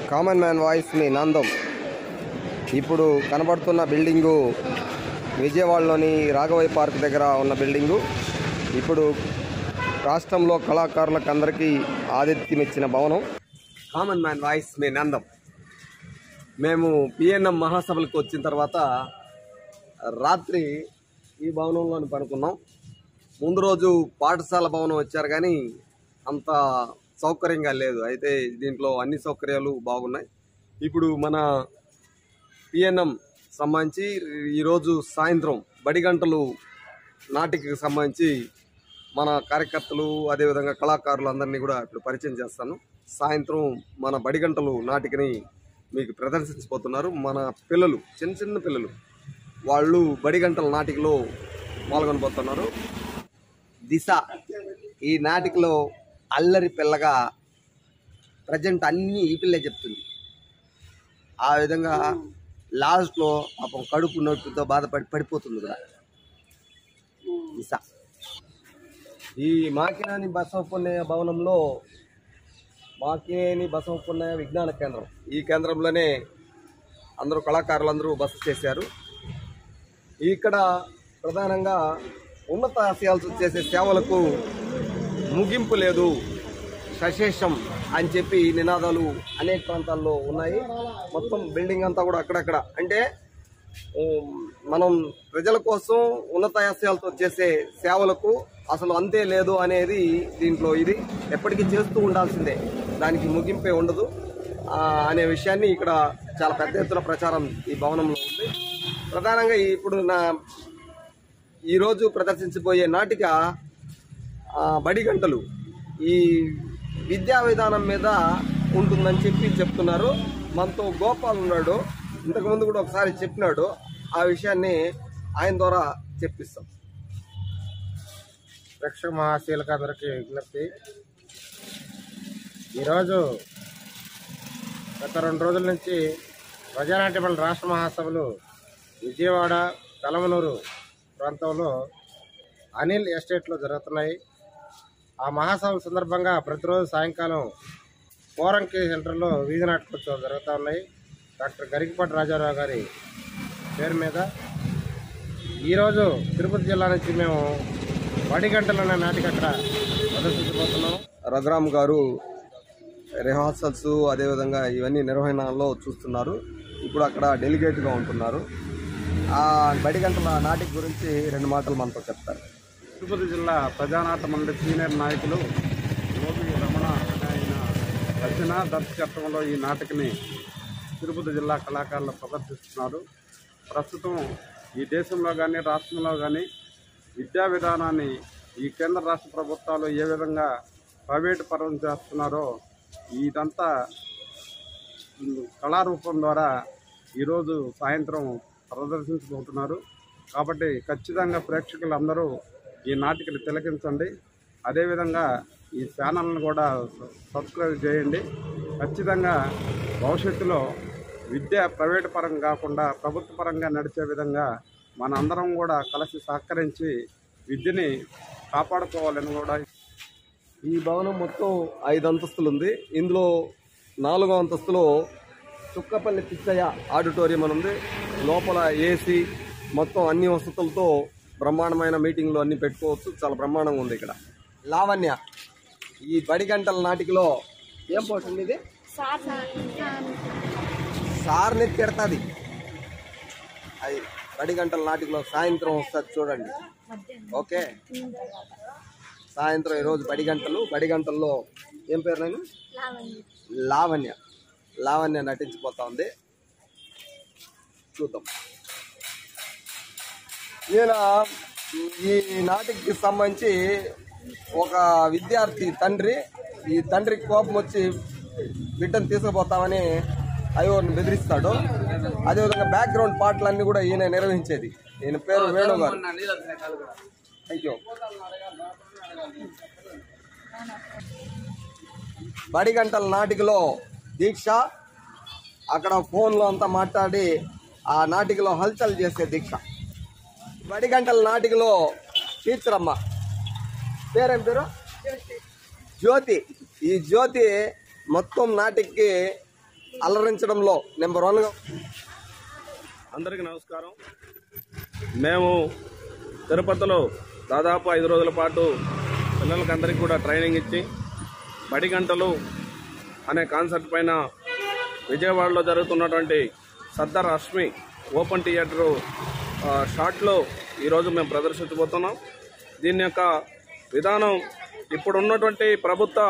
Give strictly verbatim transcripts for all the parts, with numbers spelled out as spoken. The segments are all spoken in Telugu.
కామన్ మ్యాన్ వాయిస్ మీ నందం. ఇప్పుడు కనబడుతున్న బిల్డింగు విజయవాడలోని రాఘవయ్య పార్క్ దగ్గర ఉన్న బిల్డింగు. ఇప్పుడు రాష్ట్రంలో కళాకారులకు అందరికీ ఆతిథ్యం ఇచ్చిన భవనం కామన్ మ్యాన్ వాయిస్ మీ నందం. మేము పిఎన్ఎం మహాసభలకు వచ్చిన తర్వాత రాత్రి ఈ భవనంలోని పడుకున్నాం. ముందు రోజు పాఠశాల భవనం వచ్చారు కానీ అంత సౌకర్యంగా లేదు. అయితే దీంట్లో అన్ని సౌకర్యాలు బాగున్నాయి. ఇప్పుడు మన పిఎన్ఎం సంబంధించి ఈరోజు సాయంత్రం బడిగంటలు నాటికి సంబంధించి మన కార్యకర్తలు అదేవిధంగా కళాకారులు అందరినీ కూడా ఇప్పుడు పరిచయం చేస్తాను. సాయంత్రం మన బడిగంటలు నాటికని మీకు ప్రదర్శించబోతున్నారు. మన పిల్లలు, చిన్న చిన్న పిల్లలు, వాళ్ళు బడిగంటల నాటికలో పాల్గొనబోతున్నారు. దిశ ఈ నాటికలో అల్లరి పిల్లగా ప్రజెంట్ అన్నీ ఈ పిల్లే చెప్తుంది. ఆ విధంగా లాస్ట్లో పాపం కడుపు నొప్పితో బాధపడి పడిపోతుంది కూడా దిశ. ఈ మాకినేని బసవపున్నయ్య భవనంలో మాకినేని బసవపున్నయ్య విజ్ఞాన కేంద్రం, ఈ కేంద్రంలోనే అందరూ కళాకారులందరూ బస చేశారు. ఇక్కడ ప్రధానంగా ఉన్నత ఆశయాలు చేసే సేవలకు ముగింపు లేదు, సశేషం అని చెప్పి నినాదాలు అనేక ప్రాంతాల్లో ఉన్నాయి. మొత్తం బిల్డింగ్ అంతా కూడా అక్కడక్కడ, అంటే మనం ప్రజల కోసం ఉన్నత ఆశయాలతో చేసే సేవలకు అసలు అంతే లేదు అనేది దీంట్లో. ఇది ఎప్పటికీ చేస్తూ ఉండాల్సిందే, దానికి ముగింపే ఉండదు అనే విషయాన్ని ఇక్కడ చాలా పెద్ద ఎత్తున ప్రచారం ఈ భవనంలో ఉంది. ప్రధానంగా ఇప్పుడు నా ఈరోజు ప్రదర్శించబోయే నాటిక బడిగంటలు ఈ విద్యా విధానం మీద ఉంటుందని చెప్పి చెప్తున్నారు. మనతో గోపాల్ ఉన్నాడు, ఇంతకుముందు కూడా ఒకసారి చెప్పినాడు. ఆ విషయాన్ని ఆయన ద్వారా చెప్పిస్తాం. ప్రేక్షక మహాశీలకు అందరికీ విజ్ఞప్తి. ఈరోజు గత రెండు రోజుల నుంచి ప్రజానాట్యమండలి రాష్ట్ర మహాసభలు విజయవాడ, కలమనూరు ప్రాంతంలో అనిల్ ఎస్టేట్లో జరుగుతున్నాయి. ఆ మహాసభల సందర్భంగా ప్రతిరోజు సాయంకాలం పోరంకి సెంటర్లో వీధి నాటకోత్సవాలు జరుగుతూ ఉన్నాయి. డాక్టర్ గరికపాటి రాజారావు గారి పేరు మీద. ఈరోజు తిరుపతి జిల్లా నుంచి మేము బడిగంటలు అనే నాటిక అక్కడ ప్రదర్శించబోతున్నాం. రఘురామ్ గారు రిహార్సల్స్ అదేవిధంగా ఇవన్నీ నిర్వహణలో చూస్తున్నారు. ఇప్పుడు అక్కడ డెలిగేట్గా ఉంటున్నారు. ఆ బడిగంటల నాటిక గురించి రెండు మాటలు మనతో చెప్తారు. తిరుపతి జిల్లా ప్రజానాట్య మండలి సీనియర్ నాయకులు యోగి రమణ ఆయన రచన దర్శకత్వంలో ఈ నాటకని తిరుపతి జిల్లా కళాకారులు ప్రదర్శిస్తున్నారు. ప్రస్తుతం ఈ దేశంలో కానీ రాష్ట్రంలో కానీ విద్యా విధానాన్ని ఈ కేంద్ర రాష్ట్ర ప్రభుత్వాలు ఏ విధంగా ప్రైవేటు పరం చేస్తున్నారో ఇదంతా కళారూపం ద్వారా ఈరోజు సాయంత్రం ప్రదర్శించబోతున్నారు. కాబట్టి ఖచ్చితంగా ప్రేక్షకులందరూ ఈ నాటికని తిలకించండి. అదేవిధంగా ఈ ఛానల్ని కూడా సబ్స్క్రైబ్ చేయండి. ఖచ్చితంగా భవిష్యత్తులో విద్య ప్రైవేటు పరం కాకుండా ప్రభుత్వ పరంగా నడిచే విధంగా మన అందరం కూడా కలిసి సహకరించి విద్యని కాపాడుకోవాలని కూడా. ఈ భవనం మొత్తం ఐదు అంతస్తులు ఉంది. ఇందులో నాలుగో అంతస్తులో చుక్కపల్లి పిచ్చయ్య ఆడిటోరియం అని ఉంది. లోపల ఏసీ మొత్తం అన్ని వసతులతో బ్రహ్మాండమైన మీటింగ్లు అన్ని పెట్టుకోవచ్చు. చాలా బ్రహ్మాండంగా ఉంది. ఇక్కడ లావణ్య ఈ బడిగంటల నాటికలో ఏం పోతుంది? ఇది సార్ని తిడతాది. అది బడిగంటల నాటికలో సాయంత్రం వస్తుంది, చూడండి. ఓకే, సాయంత్రం ఈరోజు బడిగంటలు. బడిగంటల్లో ఏం పేరు? నేను లావణ్య లావణ్య నటించిపోతా ఉంది. చూద్దాం. ఈయన ఈ నాటికి సంబంధించి ఒక విద్యార్థి తండ్రి, ఈ తండ్రికి కోపం వచ్చి బిడ్డను తీసుకుపోతామని అయ్యోని బెదిరిస్తాడు. అదేవిధంగా బ్యాక్గ్రౌండ్ పాటలన్నీ కూడా ఈయన నిర్వహించేది. ఈయన పేరు వేణు గారు. Thank you. బడిగంటల నాటికలో దీక్ష అక్కడ ఫోన్లో అంతా మాట్లాడి ఆ నాటికలో హల్చల్ చేసే దీక్ష. బడిగంటల నాటికలో టీచర్ అమ్మ పేరేం పేరు? జ్యోతి. ఈ జ్యోతి మొత్తం నాటికి అలరించడంలో నెంబర్ వన్గా. అందరికీ నమస్కారం. మేము తిరుపతిలో దాదాపు ఐదు రోజుల పాటు పిల్లలకి అందరికీ కూడా ట్రైనింగ్ ఇచ్చి బడి గంటలు అనే కాన్సెప్ట్ పైన విజయవాడలో జరుగుతున్నటువంటి సర్దార్ రష్మి ఓపెన్ థియేటరు షాట్లో ఈరోజు మేము ప్రదర్శించబోతున్నాం. దీని యొక్క విధానం ఇప్పుడు ఉన్నటువంటి ప్రభుత్వ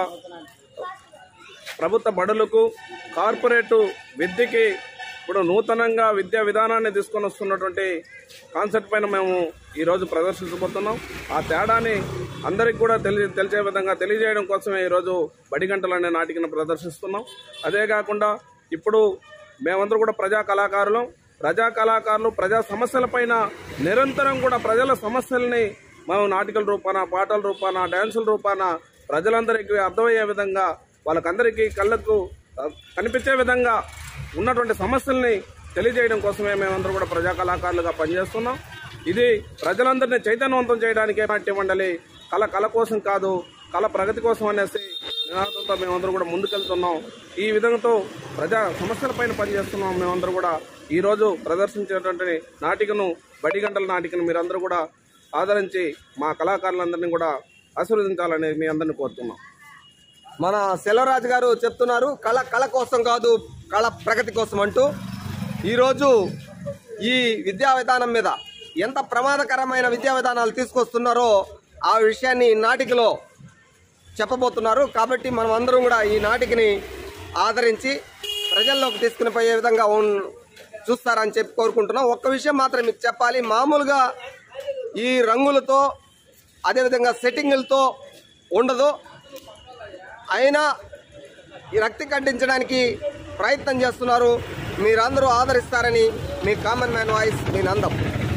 ప్రభుత్వ బడులకు కార్పొరేటు విద్యకి ఇప్పుడు నూతనంగా విద్యా విధానాన్ని తీసుకొని వస్తున్నటువంటి కాన్సెప్ట్ పైన మేము ఈరోజు ప్రదర్శించబోతున్నాం. ఆ తేడాని అందరికి కూడా తెలియ తెలిసే విధంగా తెలియజేయడం కోసమే ఈరోజు బడి గంటలు అనే నాటికను ప్రదర్శిస్తున్నాం. అదే కాకుండా ఇప్పుడు మేమందరూ కూడా ప్రజా కళాకారులు ప్రజా కళాకారులు ప్రజా సమస్యలపైన నిరంతరం కూడా ప్రజల సమస్యల్ని మేము నాటికల రూపాన, పాటల రూపాన, డ్యాన్సుల రూపాన ప్రజలందరికీ అర్థమయ్యే విధంగా వాళ్ళకందరికీ కళ్ళకు కనిపించే విధంగా ఉన్నటువంటి సమస్యల్ని తెలియజేయడం కోసమే మేమందరూ కూడా ప్రజా కళాకారులుగా పనిచేస్తున్నాం. ఇది ప్రజలందరినీ చైతన్యవంతం చేయడానికే నాట్య మండలి కళ కళ కోసం కాదు, కళ ప్రగతి కోసం అనేసి నినాదంతో మేమందరూ కూడా ముందుకెళ్తున్నాం. ఈ విధంగా ప్రజా సమస్యలపైన పనిచేస్తున్నాం. మేమందరూ కూడా ఈరోజు ప్రదర్శించేటువంటి నాటికను బడి గంటల నాటికను మీరందరూ కూడా ఆదరించి మా కళాకారులందరినీ కూడా ఆశీర్వదించాలని మీ అందరినీ కోరుతున్నాం. మన సెల్వరాజు గారు చెప్తున్నారు కళ కళ కోసం కాదు, కళ ప్రగతి కోసం అంటూ. ఈరోజు ఈ విద్యా విధానం మీద ఎంత ప్రమాదకరమైన విద్యా విధానాలు తీసుకొస్తున్నారో ఆ విషయాన్ని నాటికలో చెప్పబోతున్నారు. కాబట్టి మనం అందరం కూడా ఈ నాటికని ఆదరించి ప్రజల్లోకి తీసుకుని పోయే విధంగా చూస్తారని చెప్పి కోరుకుంటున్నాం. ఒక్క విషయం మాత్రం మీకు చెప్పాలి, మామూలుగా ఈ రంగులతో అదేవిధంగా సెట్టింగులతో ఉండదు. అయినా ఈ రక్తి కట్టించడానికి ప్రయత్నం చేస్తున్నారు. మీరందరూ ఆదరిస్తారని మీ కామన్ మ్యాన్ వాయిస్ మీ నందం.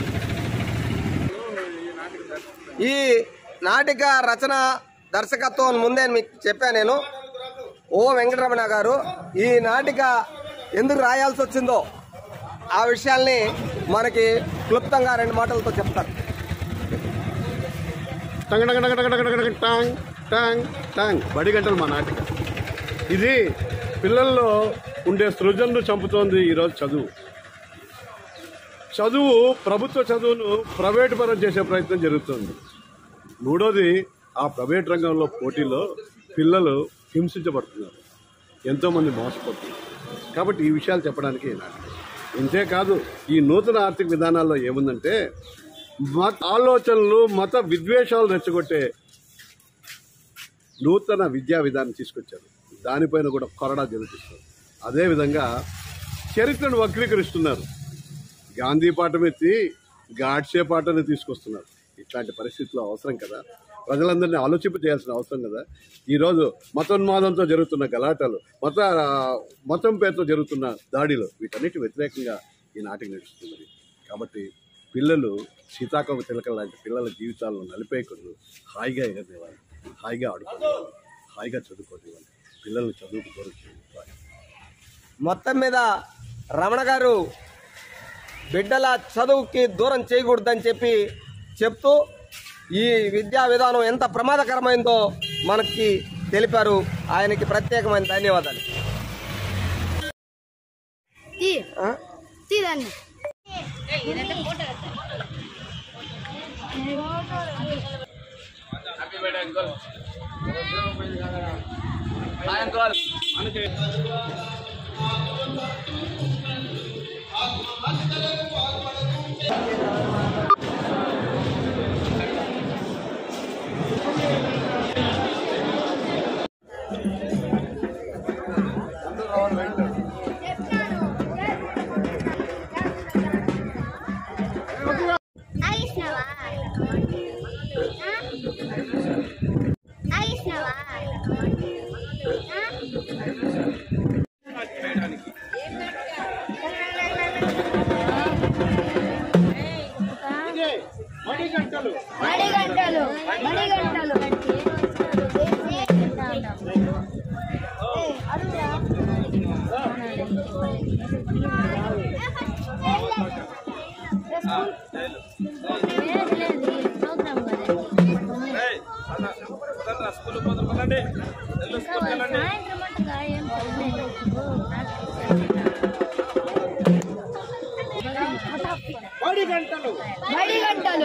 ఈ నాటిక రచన దర్శకత్వం ముందే మీకు చెప్పాను నేను. ఓ వెంకటరమణ గారు ఈ నాటిక ఎందుకు రాయాల్సి వచ్చిందో ఆ విషయాల్ని మనకి క్లుప్తంగా రెండు మాటలతో చెప్తారు. టాంగ్ టాంగ్ టాంగ్ బడి గంటలు మా నాటిక. ఇది పిల్లల్లో ఉండే సృజనను చంపుతోంది. ఈరోజు చదువు చదువు ప్రభుత్వ చదువును ప్రైవేటు పరం చేసే ప్రయత్నం జరుగుతుంది. మూడోది, ఆ ప్రైవేట్ రంగంలో పోటీలో పిల్లలు హింసించబడుతున్నారు, ఎంతోమంది మోసపోతున్నారు. కాబట్టి ఈ విషయాలు చెప్పడానికి నాటిక. ఇంతేకాదు, ఈ నూతన ఆర్థిక విధానాల్లో ఏముందంటే మత ఆలోచనలు, మత విద్వేషాలు రెచ్చగొట్టే నూతన విద్యా విధానం తీసుకొచ్చారు. దానిపైన కూడా కొరడా జరుగుతుంది. అదేవిధంగా చరిత్రను వక్రీకరిస్తున్నారు. గాంధీ పాఠం ఎత్తి గాడ్సే పాఠాన్ని తీసుకొస్తున్నారు. ఇట్లాంటి పరిస్థితుల్లో అవసరం కదా, ప్రజలందరినీ ఆలోచింప చేయాల్సిన అవసరం కదా. ఈరోజు మతోన్మాదంతో జరుగుతున్న గలాటలు, మత మతం పేరుతో జరుగుతున్న దాడిలు, వీటన్నిటి వ్యతిరేకంగా ఈ నాటిక నడుస్తుంది. కాబట్టి పిల్లలు సీతాకోక చిలకల లాంటి పిల్లల జీవితాలను నలిపేయకూడదు. హాయిగా ఎగదేవాలి, హాయిగా ఆడుకోవాలి, హాయిగా చదువుకోవాలి. పిల్లల్ని చదువుకు కోరుతుంది. మొత్తం మీద రమణ గారు బిడ్డల చదువుకి దూరం చేయకూడదని చెప్పి చెప్తూ ఈ విద్యా విధానం ఎంత ప్రమాదకరమైందో మనకి తెలిపారు. ఆయనకి ప్రత్యేకమైన ధన్యవాదాలు. స్కూల్ పోతాం కదండి. బడి గంటలు బడి గంటలు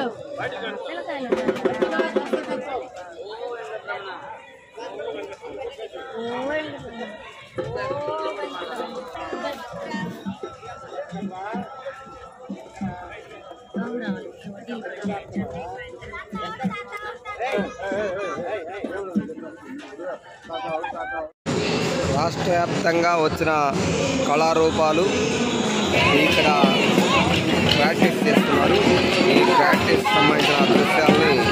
రాష్ట్ర వ్యాప్తంగా వచ్చిన కళారూపాలు ఇక్కడ ప్రాక్టీస్ చేస్తున్నారు. ఈ ప్రాక్టీస్ సంబంధించిన దృశ్యాల్ని